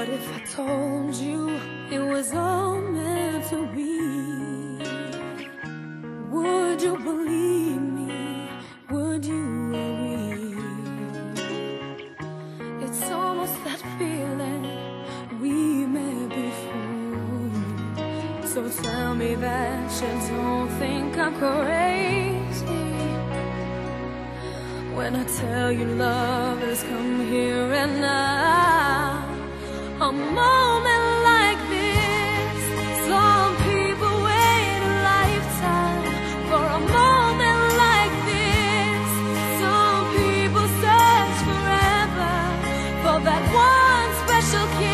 What if I told you it was all meant to be? Would you believe me? Would you agree? It's almost that feeling we met before. So tell me that you don't think I'm crazy when I tell you love has come here and now. A moment like this, some people wait a lifetime for a moment like this. Some people search forever for that one special kiss.